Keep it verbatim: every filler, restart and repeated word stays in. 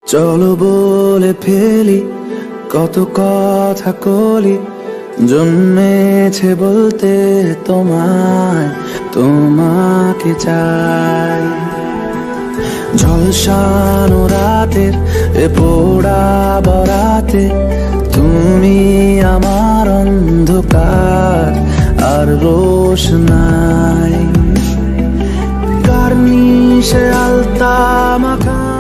চলো বলে ফেলি কত কথা কলি, জন্মেছে বলতে তোমায়, তোমাকে চাই। ঝলসানো রাতের এ পোড়া বরাতে তুমি আমার অন্ধকার আর রোশনাই। কার্নিশে আলতা মাখা